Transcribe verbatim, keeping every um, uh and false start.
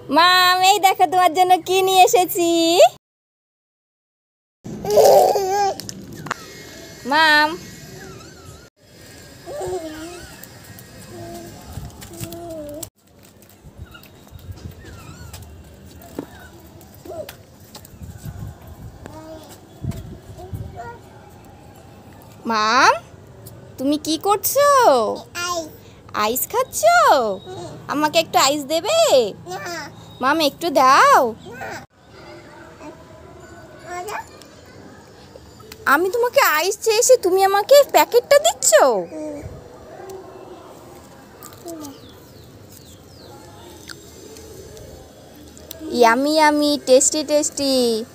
মাম, এই দেখো তোমার জন্য কি নিয়ে এসেছি। মাম, মাম তুমি কি করছো? আইস খাচ্ছো? আমাকে একটু আইস দেবে? মাম একটু দাও। আমি তোমাকে আইস চেয়েছি, তুমি আমাকে প্যাকেটটা দিচ্ছ। Yummy yummy, tasty tasty.